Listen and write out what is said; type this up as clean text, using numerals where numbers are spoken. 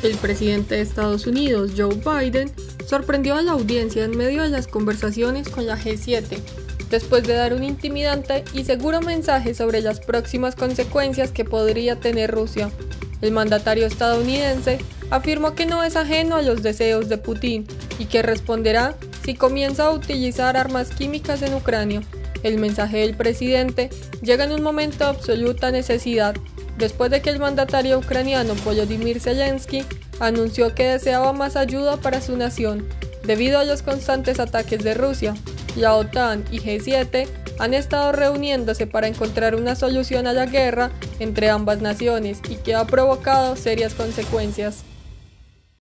El presidente de Estados Unidos, Joe Biden, sorprendió a la audiencia en medio de las conversaciones con la G7, después de dar un intimidante y seguro mensaje sobre las próximas consecuencias que podría tener Rusia. El mandatario estadounidense afirmó que no es ajeno a los deseos de Putin y que responderá si comienza a utilizar armas químicas en Ucrania. El mensaje del presidente llega en un momento de absoluta necesidad, después de que el mandatario ucraniano Volodymyr Zelensky anunció que deseaba más ayuda para su nación. Debido a los constantes ataques de Rusia, la OTAN y G7 han estado reuniéndose para encontrar una solución a la guerra entre ambas naciones y que ha provocado serias consecuencias.